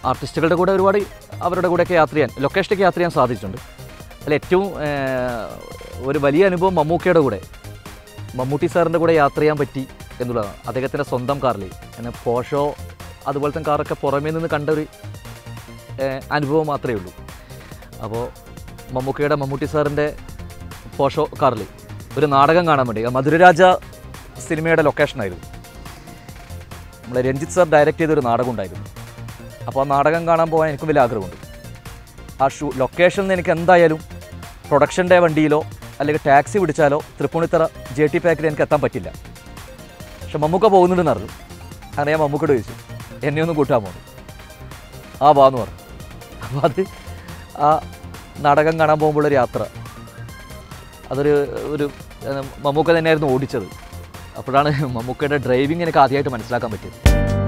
ആർട്ടിസ്റ്റുകളുടെ കൂടെ ഒരുപാട് അവരുടെ കൂടെയൊക്കെ യാത്ര ചെയ്യാൻ, ലൊക്കേഷനിലേക്ക് യാത്ര ചെയ്യാൻ സാധിച്ചിട്ടുണ്ട്. അതിൽ ഏറ്റവും ഒരു വലിയ അനുഭവം മമ്മൂക്കയുടെ കൂടെ, മമ്മൂട്ടി സാറിൻ്റെ കൂടെ യാത്ര ചെയ്യാൻ പറ്റി എന്നുള്ളതാണ്. അദ്ദേഹത്തിൻ്റെ സ്വന്തം കാറിൽ എന്നെ പോഷോ അതുപോലത്തെ കാറൊക്കെ പുറമേ നിന്ന് കണ്ടൊരു അനുഭവം മാത്രമേ ഉള്ളൂ. അപ്പോൾ മമ്മൂട്ടി സാറിൻ്റെ പോഷോ കാറിൽ ഒരു നാടകം കാണാൻ വേണ്ടി, മധുരരാജ സിനിമയുടെ ലൊക്കേഷനായിരുന്നു. നമ്മളെ രഞ്ജിത്ത് സാർ ഡയറക്റ്റ് ചെയ്തൊരു നാടകം ഉണ്ടായിരുന്നു. അപ്പോൾ ആ നാടകം കാണാൻ പോകാൻ എനിക്കും വലിയ ആഗ്രഹമുണ്ട്. ആ ലൊക്കേഷനിൽ നിന്ന് എനിക്ക് എന്തായാലും പ്രൊഡക്ഷൻ്റെ വണ്ടിയിലോ അല്ലെങ്കിൽ ടാക്സി പിടിച്ചാലോ തൃപ്പൂണിത്തറ JT പാക്കിൽ എനിക്ക് എത്താൻ പറ്റില്ല. പക്ഷെ മമ്മൂക്ക പോകുന്നുണ്ടെന്ന് അറിഞ്ഞു. അങ്ങനെ ഞാൻ മമ്മൂക്കോട് ചോദിച്ചു, എന്നെ ഒന്ന് കൂട്ടാൻ പോകുന്നു. ആ വാന്ന് പറഞ്ഞു. അപ്പോൾ അത് ആ നാടകം കാണാൻ പോകുമ്പോഴൊരു യാത്ര, ഒരു മമ്മൂക്ക തന്നെയായിരുന്നു ഓടിച്ചത്. അപ്പോഴാണ് മമ്മൂക്കയുടെ ഡ്രൈവിംഗ് എനിക്ക് ആദ്യമായിട്ട് മനസ്സിലാക്കാൻ പറ്റിയത്.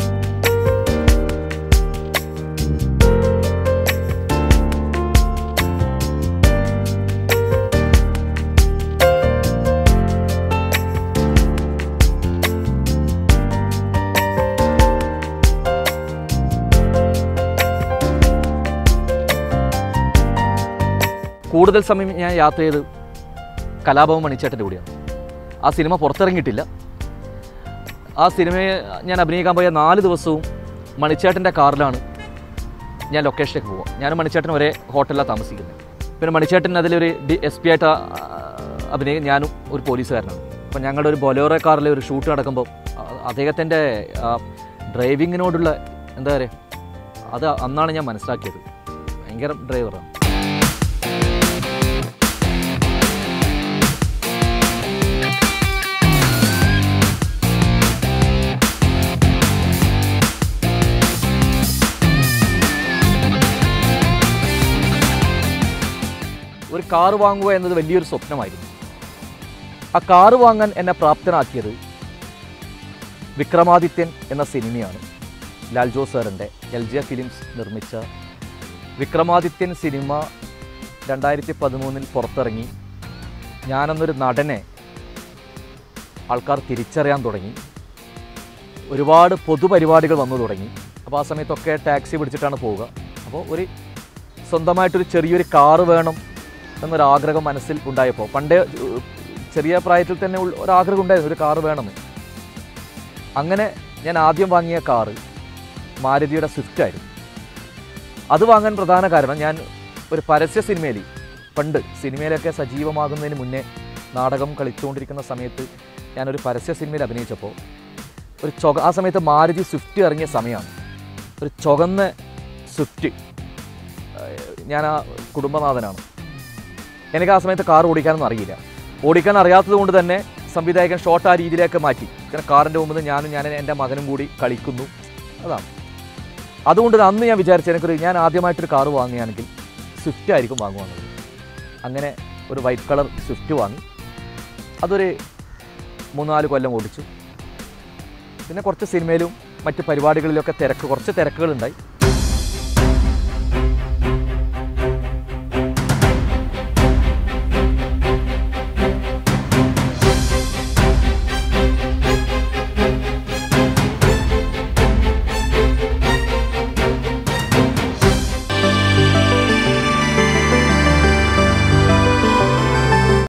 കൂടുതൽ സമയം ഞാൻ യാത്ര ചെയ്ത് കലാഭവൻ മണിച്ചേട്ടൻ്റെ കൂടെയാണ്. ആ സിനിമ പുറത്തിറങ്ങിയിട്ടില്ല. ആ സിനിമയെ ഞാൻ അഭിനയിക്കാൻ പോയ 4 ദിവസവും മണിച്ചേട്ടൻ്റെ കാറിലാണ് ഞാൻ ലൊക്കേഷനിലേക്ക് പോവുക. ഞാനും മണിച്ചേട്ടൻ ഒരേ ഹോട്ടലിലാണ് താമസിക്കുന്നത്. പിന്നെ മണിച്ചേട്ടൻ അതിലൊരു SP ആയിട്ട് അഭിനയിക്കും, ഞാനും ഒരു പോലീസുകാരനാണ്. അപ്പം ഞങ്ങളുടെ ഒരു ബൊലേറോ കാറിലെ ഒരു ഷൂട്ട് നടക്കുമ്പോൾ അദ്ദേഹത്തിൻ്റെ ഡ്രൈവിങ്ങിനോടുള്ള എന്താ പറയുക, അത് അന്നാണ് ഞാൻ മനസ്സിലാക്കിയത്. ഭയങ്കര ഡ്രൈവറാണ്. ഒരു കാറ് വാങ്ങുക എന്നത് വലിയൊരു സ്വപ്നമായിരുന്നു. ആ കാറ് വാങ്ങാൻ എന്നെ പ്രാപ്തനാക്കിയത് വിക്രമാദിത്യൻ എന്ന സിനിമയാണ്. ലാൽ ജോസ് സാറിൻ്റെ LJ ഫിലിംസ് നിർമ്മിച്ച വിക്രമാദിത്യൻ സിനിമ 2013 പുറത്തിറങ്ങി. ഞാനെന്നൊരു നടനെ ആൾക്കാർ തിരിച്ചറിയാൻ തുടങ്ങി. ഒരുപാട് പൊതുപരിപാടികൾ വന്നു തുടങ്ങി. അപ്പോൾ ആ സമയത്തൊക്കെ ടാക്സി പിടിച്ചിട്ടാണ് പോവുക. അപ്പോൾ ഒരു സ്വന്തമായിട്ടൊരു ചെറിയൊരു കാറ് വേണം എന്നൊരാഗ്രഹം മനസ്സിൽ ഉണ്ടായപ്പോൾ, പണ്ടേ ചെറിയ പ്രായത്തിൽ തന്നെ ഒരാഗ്രഹം ഉണ്ടായിരുന്നു, ഒരു കാറ് വേണമെന്ന്. അങ്ങനെ ഞാൻ ആദ്യം വാങ്ങിയ കാറ് മാരുതിയുടെ സ്വിഫ്റ്റ് ആയിരുന്നു. അത് വാങ്ങാൻ പ്രധാന കാരണം, ഞാൻ ഒരു പരസ്യ സിനിമയിൽ, പണ്ട് സിനിമയിലൊക്കെ സജീവമാകുന്നതിന് മുന്നേ നാടകം കളിച്ചുകൊണ്ടിരിക്കുന്ന സമയത്ത് ഞാനൊരു പരസ്യ സിനിമയിൽ അഭിനയിച്ചപ്പോൾ ആ സമയത്ത് മാരുതി സ്വിഫ്റ്റ് ഇറങ്ങിയ സമയമാണ്. ഒരു ചുവന്ന സ്വിഫ്റ്റ്. ഞാൻ ആ കുടുംബനാഥനാണ്. എനിക്ക് ആ സമയത്ത് കാർ ഓടിക്കാനൊന്നും അറിയില്ല. ഓടിക്കാൻ അറിയാത്തത് കൊണ്ട് തന്നെ സംവിധായകൻ ഷോട്ട് ആ രീതിയിലേക്ക് മാറ്റി. കാരണം കാറിൻ്റെ മുമ്പിൽ ഞാൻ എൻ്റെ മകനും കൂടി കളിക്കുന്നു. അതാണ്. അതുകൊണ്ട് അന്ന് ഞാൻ വിചാരിച്ചു, ഞാൻ ആദ്യമായിട്ടൊരു കാറ് വാങ്ങുകയാണെങ്കിൽ സ്വിഫ്റ്റ് ആയിരിക്കും വാങ്ങുവാങ്ങുന്നത്. അങ്ങനെ ഒരു വൈറ്റ് കളർ സ്വിഫ്റ്റ് വാങ്ങി. അതൊരു 3-4 കൊല്ലം ഓടിച്ചു. പിന്നെ കുറച്ച് സിനിമയിലും മറ്റ് പരിപാടികളിലൊക്കെ കുറച്ച് തിരക്കുകളുണ്ടായി.